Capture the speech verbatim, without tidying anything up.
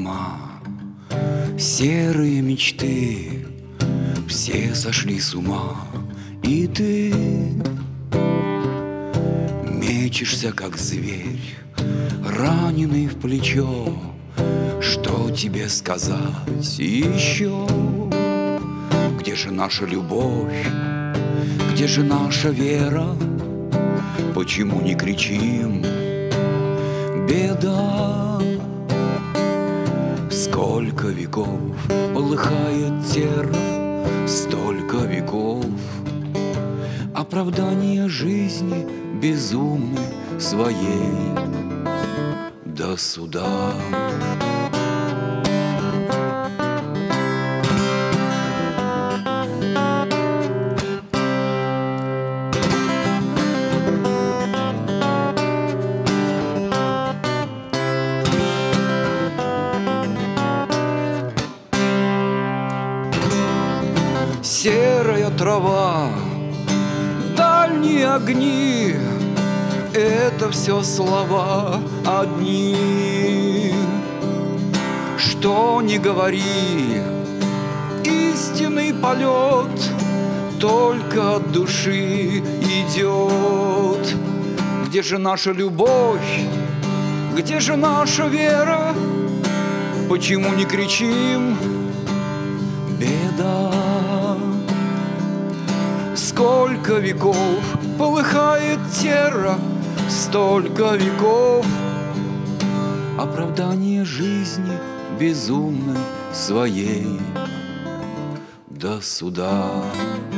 дома, серые мечты, все сошли с ума, и ты мечешься, как зверь, раненый в плечо. Что тебе сказать еще? Где же наша любовь? Где же наша вера? Почему не кричим? Беда. Сколько веков полыхает терра, столько веков оправдания жизни безумной своей до суда. Серая трава, дальние огни — это все слова одни. Что ни говори, истинный полет только от души идет. Где же наша любовь? Где же наша вера? Почему не кричим? Беда. Сколько веков полыхает терра, столько веков оправдание жизни безумной своей до суда.